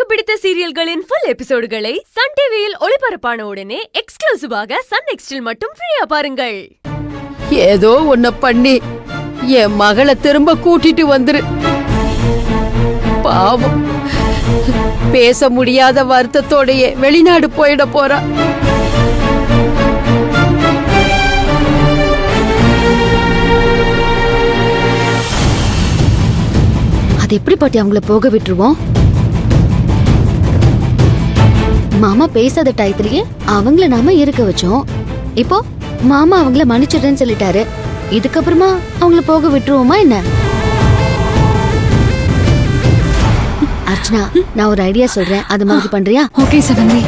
பிடித்த சீரியல்களின் full எபிசோடுகளை Sun டிவியில் ஒளிபரப்பான உடனே எக்ஸ்க்ளூசிவாக சன் நெக்ஸ்டில் மட்டும் ஃப்ரீயா பாருங்கள். ஏதோ ஒன்ன பண்ணி என் மகளை திரும்ப கூட்டிட்டு வந்துரு. பாவம், பேச முடியாத வருத்தத்தோடயே வெளிநாடு போயிட போறா. அது எப்படி பாட்டி அவங்கள போக விட்டுருவோம்? மாமா பேசாத டயத்திலேயே அவங்கள நாம இருக்க வச்சோம். இப்போ மாமா அவங்கள மன்னிச்சிடுறேன்னு சொல்லிட்டாரு. இதுக்கப்புறமா அவங்கள போக விட்டுருவோமா என்ன? அர்ச்சனா, நான் ஒரு ஐடியா சொல்றேன், அது மாதிரி பண்றியா? ஓகே சகந்தி.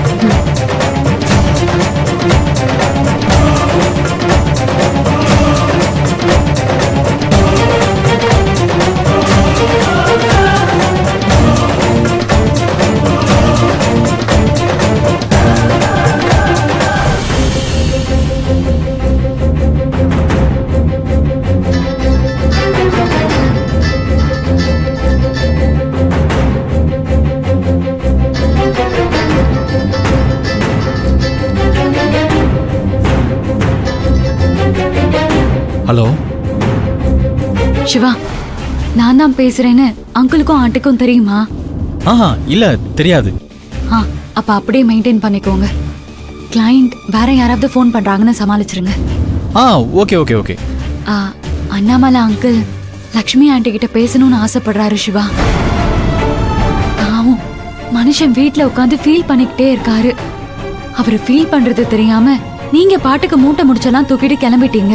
ஹலோ சிவா, நான் தான் பேசுறேன்னு அங்கிளுக்கும் ஆண்டிக்கும் தெரியுமா? ஆஹா இல்ல, தெரியாது. அப்ப அப்படியே மெயின்டைன் பண்ணிக்கோங்க. கிளையண்ட் வேற யாராவது ஃபோன் பண்றாங்கன்னு சமாளிச்சிருங்க. Okay okay okay. Annamalai uncle Lakshmi aunty கிட்ட பேசணும்னு ஆசைப்படுறாரு சிவா. பாவம், மனுஷன் வீட்டுல உட்காந்து ஃபீல் பண்ணிக்கிட்டே இருக்காரு. அவரு ஃபீல் பண்றது தெரியாம நீங்க பாட்டுக்கு மூட்டை முடிச்செல்லாம் தூக்கிட்டு கிளம்பிட்டீங்க.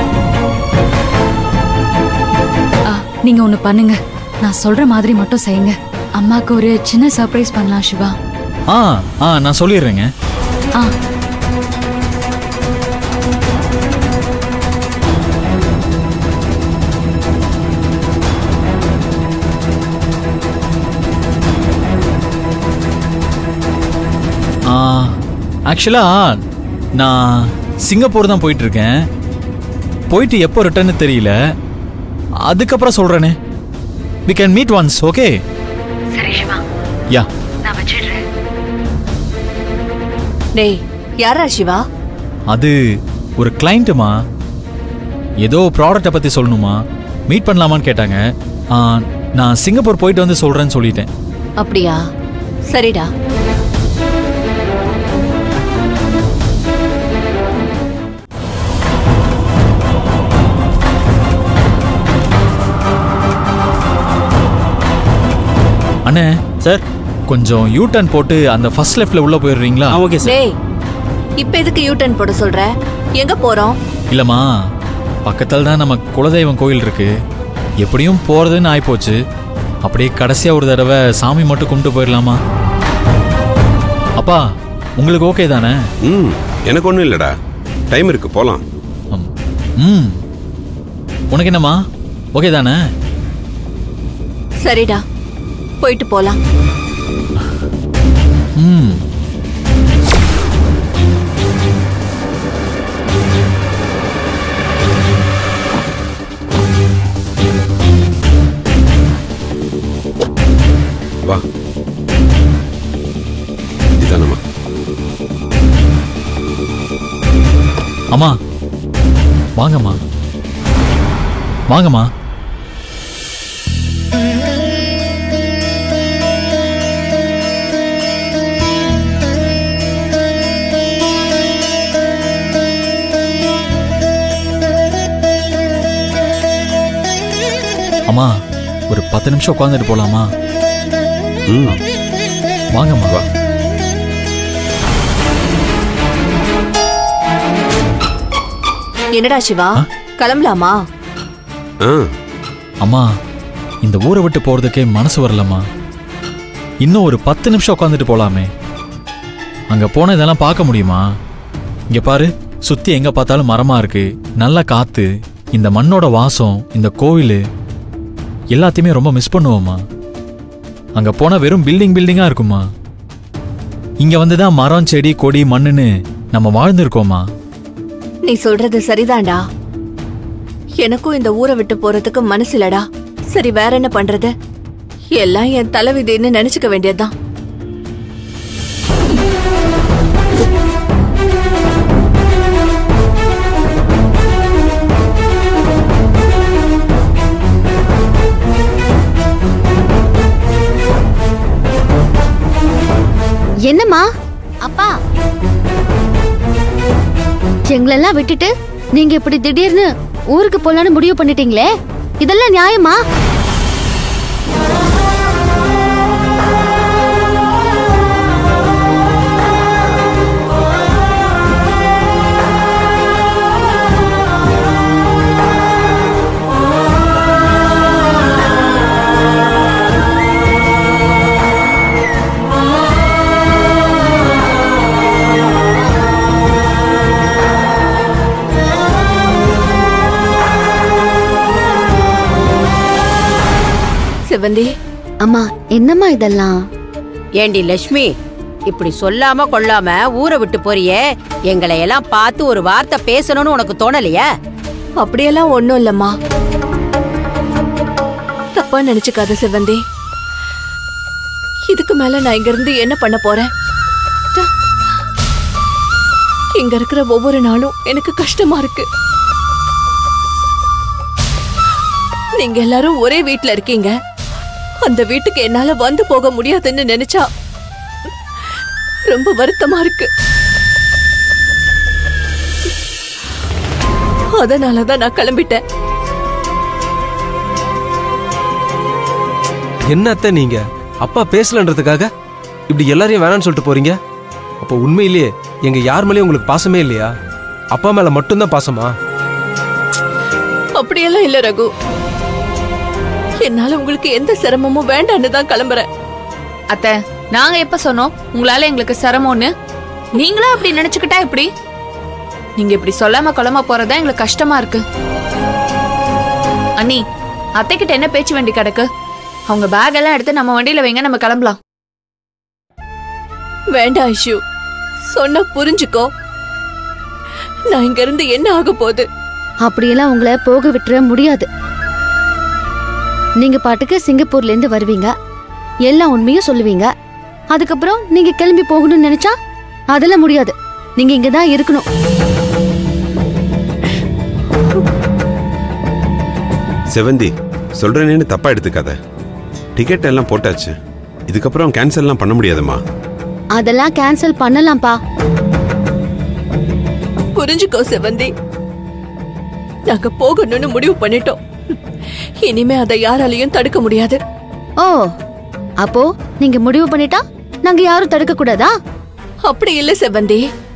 நீங்க ஒண்ணு பண்ணுங்க, நான் சொல்ற மாதிரி மட்டும் செய்யுங்க. அம்மாக்கு ஒரு சின்ன சர்ப்ரைஸ் பண்ணலாம் சிவா. நான் சொல்லிடுறேங்க. ஆக்சுவலா நான் சிங்கப்பூர் தான் போயிட்டு இருக்கேன். போயிட்டு எப்போ ரிட்டர்ன்னு தெரியல. அதுக்கப்புறம் சொல்றேனே. we can meet once, okay? சரி சிவா. யா, நான் வச்சிடுறேன். டேய், யாரா சிவா? அது ஒரு கிளையண்ட்டுமா. ஏதோ ப்ராடக்ட்டை பத்தி சொல்லணுமா, மீட் பண்ணலாமான்னு கேட்டாங்க. நான் சிங்கப்பூர் போயிட்டு வந்து சொல்றேன்னு சொல்லிட்டேன். அப்படியா? சரிடா. அண்ணே சார், கொஞ்சம் யூ டர்ன் போட்டு அந்த ஃபர்ஸ்ட் லெஃப்ட்ல உள்ள போயிடுறீங்களா? Okay sir. டேய், இப்போ எதுக்கு யூ டர்ன் போட சொல்ற? எங்க போறோம்? இல்லம்மா, பக்கத்துல தான் நம்ம குலதெய்வம் கோயில் இருக்கு. எப்படியும் போறதுன்னு ஆயிப்போச்சு. அப்படியே கடைசியா ஒரு தடவை சாமி மட்டும் கும்பிட்டு போயிடலாமா? அப்பா, உங்களுக்கு ஓகே தானே? எனக்கு ஒன்றும் இல்லடா, டைம் இருக்கு, போலாம். உனக்கு என்னம்மா, ஓகே தானே? சரிடா, போயிட்டு போலாம். வா, இதானம்மா. அம்மா வாங்கம்மா, வாங்கம்மா. அம்மா, ஒரு 10 நிமிஷம் உட்காந்துட்டு போலாமா? வாங்கம்மா. வா. என்னடா சிவா, கிளம்பலாமா? அம்மா, இந்த ஊரை விட்டு போறதுக்கே மனசு வரலம்மா. இன்னும் ஒரு 10 நிமிஷம் உட்காந்துட்டு போலாமே. அங்க போன இதெல்லாம் பார்க்க முடியுமா? இங்க பாரு, சுத்தி எங்க பார்த்தாலும் மரமா இருக்கு, நல்ல காத்து, இந்த மண்ணோட வாசம், இந்த கோவில் எல்லாத்தையுமே ரொம்ப மிஸ் பண்ணுவோம்மா. அங்க போனா வெறும் பில்டிங்கா இருக்குமா. இங்க வந்துதான் மரம், செடி, கொடி, மண்ணுன்னு நம்ம வாழ்ந்திருக்கோமா. நீ சொல்றது சரிதான்டா. எனக்கும் இந்த ஊரை விட்டு போறதுக்கு மனசு இல்லடா. சரி, வேற என்ன பண்றது? எல்லாம் என் தலைவிதின்னு நினைச்சுக்க வேண்டியதுதான். என்னம்மா? அப்பா, எங்களெல்லாம் விட்டுட்டு நீங்க இப்படி திடீர்னு ஊருக்கு போலான்னு முடிவு பண்ணிட்டீங்களே, இதெல்லாம் நியாயமா? செவந்தி, அம்மா, என்னம்மா இதெல்லாம்? ஏண்டி லட்சுமி, இப்படி சொல்லாம கொள்ளாம ஊரை விட்டு போறியே, எங்களை எல்லாம் பார்த்து ஒரு வார்த்தை பேசணும்னு உனக்கு தோணலையா? அப்படியெல்லாம் ஒண்ணும் இல்லம்மா. தப்பா நினைச்சுக்காத செவந்தி. இதுக்கு மேல நான் இங்க இருந்து என்ன பண்ண போறேன்? இங்க இருக்கிற ஒவ்வொரு நாளும் எனக்கு கஷ்டமா இருக்கு. நீங்க எல்லாரும் ஒரே வீட்ல இருக்கீங்க. அந்த வீட்டுக்கு என்னால வந்து போக முடியாதுன்னு நினைச்சா ரொம்ப வருத்தமா இருக்கு. அதனாலதான் நான் கிளம்பிட்டேன். என்னத்த நீங்க அப்பா பேசலன்றதுக்காக இப்படி எல்லாரையும் வேணான்னு சொல்லிட்டு போறீங்க? அப்போ உண்மையிலேயே எங்க யார் மேலேயும் உங்களுக்கு பாசமே இல்லையா? அப்பா மேல மட்டும்தான் பாசமா? அப்படியெல்லாம் இல்ல ரகு. என்னால உங்களுக்கு எந்த சிரமமும் வேண்டான்னு தான் கிளம்புறேன். அத்தை, நாங்க எப்ப சொன்னோம் உங்களால எங்களுக்கு சிரமம்னு? நீங்களா அப்படி நினைச்சுக்கிட்டா எப்படி? நீங்க இப்படி சொல்லாம கொள்ளாம போறதா எங்களுக்கு கஷ்டமா இருக்கு. அண்ணி, அத்தை கிட்ட என்ன பேச்சு வண்டி கிடக்கு? அவங்க பேக் எல்லாம் எடுத்து நம்ம வண்டியில வைங்க, நம்ம கிளம்பலாம். வேண்டாம் ஐஷு, சொன்ன புரிஞ்சுக்கோ. நான் இங்க இருந்து என்ன ஆக போகுது? அப்படியெல்லாம் உங்களை போக விட்டுற முடியாது. நீங்க பாட்டுக்கு சிங்கப்பூர்ல இருந்து வருவீங்க, எல்லா உண்மையும் சொல்லுவீங்க. அதுக்கப்புறம் நீங்க கிளம்பி போகணும்னு நினைச்சா அதெல்லாம் முடியாது. நீங்க இங்கதான் இருக்கணும். செவந்தி, சொல்றேன்னு தப்பா எடுத்துக்காத. டிக்கெட் எல்லாம் போட்டாச்சு. இதுக்கப்புறம் கேன்சல்லாம் பண்ண முடியாதுமா. அதெல்லாம் கேன்சல் பண்ணலாம்ப்பா. புரிஞ்சுக்கோ செவந்தி, நாங்க போகணும்னு முடிவு பண்ணிட்டோம். இனிமே அதை யாராலையும் தடுக்க முடியாது. ஓ, அப்போ நீங்க முடிவு பண்ணிட்டா நாங்க யாரும் தடுக்க கூடாதா? அப்படி இல்ல செவந்தி.